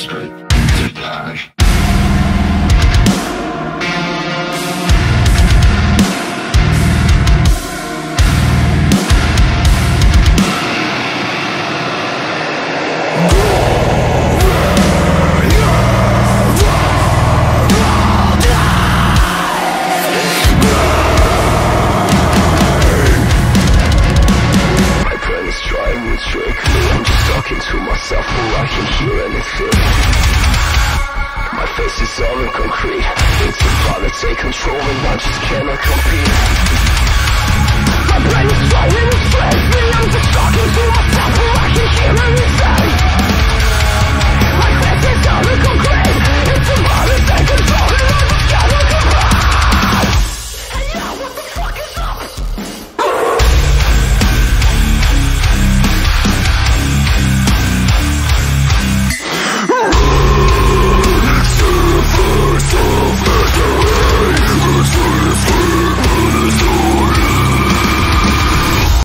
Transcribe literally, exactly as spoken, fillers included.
desperate to die. To myself before I can hear anything. My face is all in concrete. It's about to take control and I just cannot compete. My brain is trying to stress me. I'm just talking to myself before I can hear anything.